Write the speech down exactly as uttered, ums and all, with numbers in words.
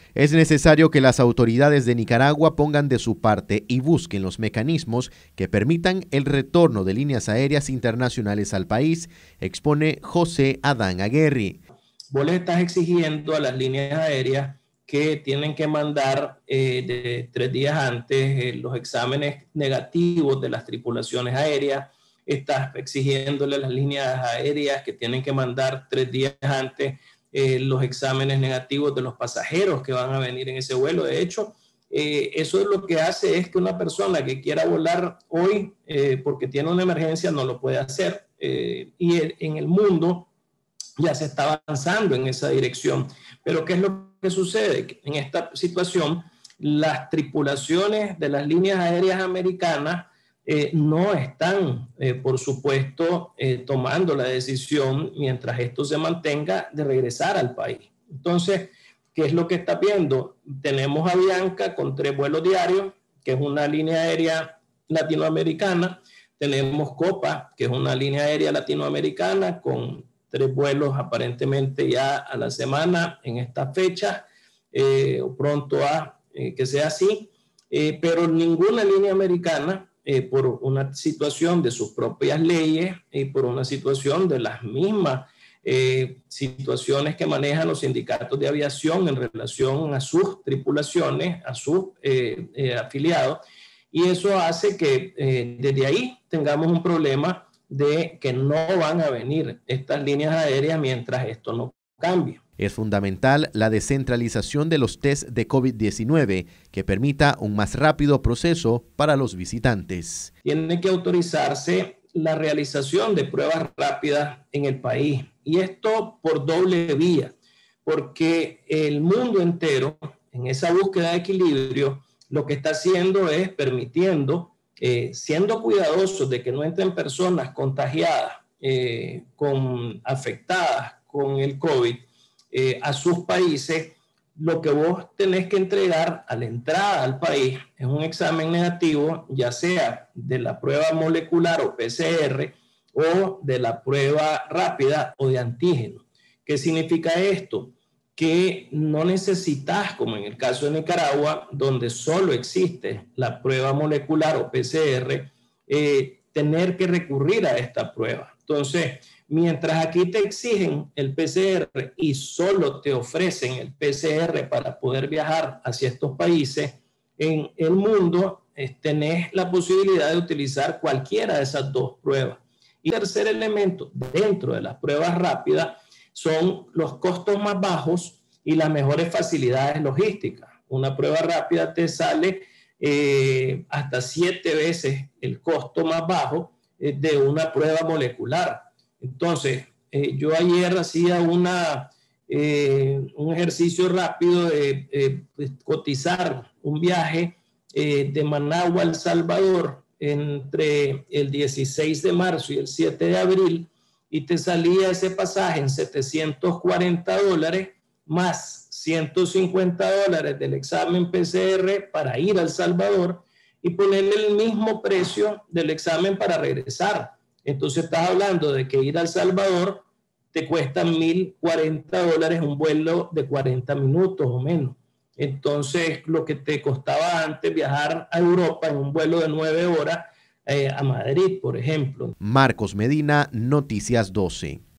Es necesario que las autoridades de Nicaragua pongan de su parte y busquen los mecanismos que permitan el retorno de líneas aéreas internacionales al país, expone José Adán Aguerri. Vos le estás exigiendo a las líneas aéreas que tienen que mandar eh, de tres días antes eh, los exámenes negativos de las tripulaciones aéreas. Estás exigiéndole a las líneas aéreas que tienen que mandar tres días antes eh, los exámenes negativos de los pasajeros que van a venir en ese vuelo. De hecho, eh, eso es lo que hace es que una persona que quiera volar hoy eh, porque tiene una emergencia no lo puede hacer. Eh, y en el mundo ya se está avanzando en esa dirección. Pero ¿qué es lo que sucede? En esta situación, las tripulaciones de las líneas aéreas americanas eh, no están, eh, por supuesto, eh, tomando la decisión, mientras esto se mantenga, de regresar al país. Entonces, ¿qué es lo que está viendo? Tenemos a Avianca con tres vuelos diarios, que es una línea aérea latinoamericana. Tenemos Copa, que es una línea aérea latinoamericana con tres vuelos aparentemente ya a la semana en esta fecha, eh, o pronto a eh, que sea así, eh, pero ninguna línea americana, eh, por una situación de sus propias leyes y por una situación de las mismas eh, situaciones que manejan los sindicatos de aviación en relación a sus tripulaciones, a sus eh, eh, afiliados, y eso hace que eh, desde ahí tengamos un problema de que no van a venir estas líneas aéreas mientras esto no cambie. Es fundamental la descentralización de los test de COVID diecinueve que permita un más rápido proceso para los visitantes. Tiene que autorizarse la realización de pruebas rápidas en el país, y esto por doble vía, porque el mundo entero, en esa búsqueda de equilibrio, lo que está haciendo es permitiendo Eh, siendo cuidadosos de que no entren personas contagiadas, eh, con, afectadas con el COVID eh, a sus países. Lo que vos tenés que entregar a la entrada al país es un examen negativo, ya sea de la prueba molecular o P C R o de la prueba rápida o de antígeno. ¿Qué significa esto? Que no necesitas, como en el caso de Nicaragua, donde solo existe la prueba molecular o P C R, eh, tener que recurrir a esta prueba. Entonces, mientras aquí te exigen el P C R y solo te ofrecen el P C R para poder viajar hacia estos países, en el mundo eh, tenés la posibilidad de utilizar cualquiera de esas dos pruebas. Y el tercer elemento, dentro de las pruebas rápidas, son los costos más bajos y las mejores facilidades logísticas. Una prueba rápida te sale eh, hasta siete veces el costo más bajo eh, de una prueba molecular. Entonces, eh, yo ayer hacía una, eh, un ejercicio rápido de eh, cotizar un viaje eh, de Managua a El Salvador entre el dieciséis de marzo y el siete de abril, y te salía ese pasaje en setecientos cuarenta dólares más ciento cincuenta dólares del examen P C R para ir a El Salvador y ponerle el mismo precio del examen para regresar. Entonces estás hablando de que ir a El Salvador te cuesta mil cuarenta dólares un vuelo de cuarenta minutos o menos. Entonces lo que te costaba antes viajar a Europa en un vuelo de nueve horas, Eh, a Madrid, por ejemplo. Marcos Medina, Noticias doce.